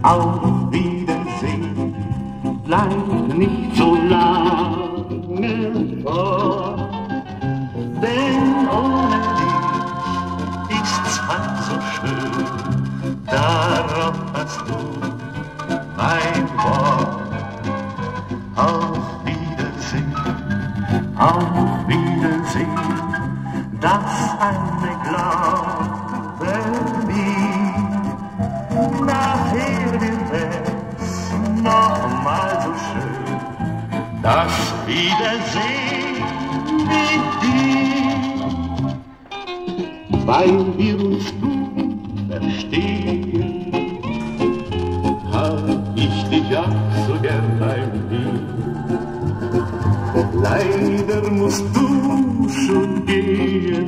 Auf Wiedersehen, bleib nicht so lange fort, denn ohne dich ist's halt so schön, darauf hast du mein Wort. Auf Wiedersehen, das eine Glaube nie. Nachher wird es nochmal so schön, das Wiedersehen mit dir. Weil wir uns gut verstehen, hab ich dich auch so gern bei mir. Leider musst du schon gehen,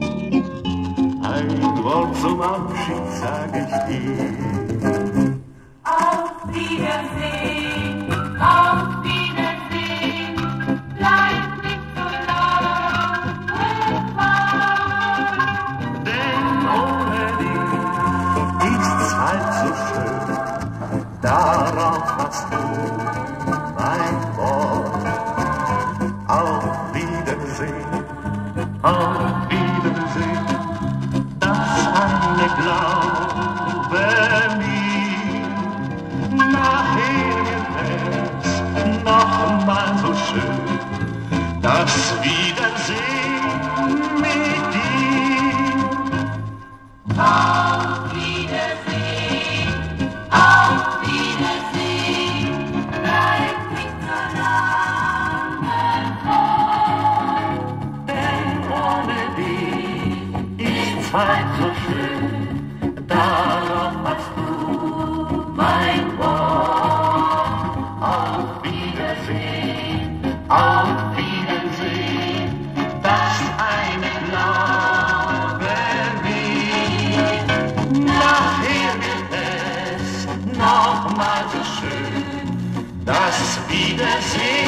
ein Wort zum Abschied sag ich dir. Auf Wiedersehen, bleib nicht so lange fort. Denn ohne dich ist's halt so schön, darauf hast du mein Wort. Auf Wiedersehen, das eine Glaube nie. Nachher wird es nochmal so schön, das Wiedersehen mit dir. Auf Wiedersehen, bleib nicht so lange fort. Denn ohne dich ist's halt so schön, darauf hast du mein Wort. Auf Wiedersehen, das eine Glaube nie. Nachher wird es nochmal so schön, das Wiedersehen.